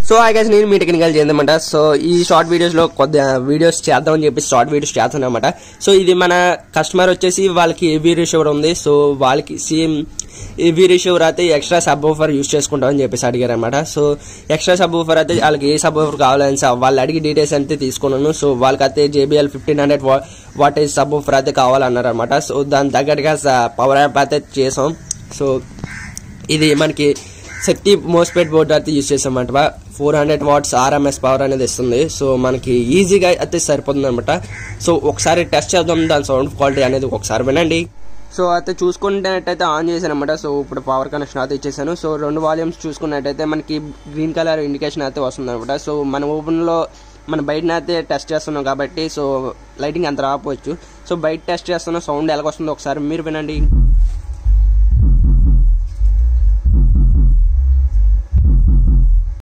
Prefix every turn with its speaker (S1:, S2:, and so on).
S1: So hi guys, నేను మీ technical చేద్దామంట. సో ఈ షార్ట్ వీడియోస్లో కొద్ది వీడియోస్ చేద్దామని చెప్పి షార్ట్ వీడియోస్ చేస్తున్నాను అనమాట. సో ఇది మన కస్టమర్ వచ్చేసి వాళ్ళకి ఏవీ రిసీవర్ ఉంది. సో వాళ్ళకి సేమ్ ఏవీ రిసీవర్ అయితే ఎక్స్ట్రా సబ్ ఊఫర్ యూజ్ చేసుకుంటామని చెప్పేసి అడిగారు అనమాట. సో ఎక్స్ట్రా సబ్ ఊఫర్ అయితే వాళ్ళకి ఏ సబ్ ఊఫర్ కావాలని వాళ్ళు అడిగి డీటెయిల్స్ అయితే తీసుకున్నాను. సో వాళ్ళకైతే JBL 1500 వాటేజ్ సబ్ ఊఫర్ అయితే కావాలన్నారు అనమాట. సో దాని తగ్గట్టుగా పవర్ యాప్ అయితే చేసాం. సో ఇది మనకి శక్తి మోస్ఫెట్ బోర్డు అయితే యూజ్ చేసామంట. 400 వాట్స్ RMS పవర్ అనేది ఇస్తుంది. సో మనకి ఈజీగా అయితే సరిపోతుంది అనమాట. సో ఒకసారి టెస్ట్ చేద్దాం దాని సౌండ్ క్వాలిటీ అనేది ఒకసారి వినండి. సో అయితే చూసుకున్నట్టయితే ఆన్ చేశాను అనమాట. సో ఇప్పుడు పవర్ కనెక్షన్ అయితే ఇచ్చేసాను. సో 2 వాల్యూమ్స్ చూసుకున్నట్టయితే మనకి గ్రీన్ కలర్ ఇండికేషన్ అయితే వస్తుంది అనమాట. సో మన ఓపెన్లో మన బయటన అయితే టెస్ట్ చేస్తున్నాం కాబట్టి సో లైటింగ్ అంత రాకపోవచ్చు. సో బయట టెస్ట్ చేస్తున్న సౌండ్ ఎలాగొస్తుందో ఒకసారి మీరు వినండి.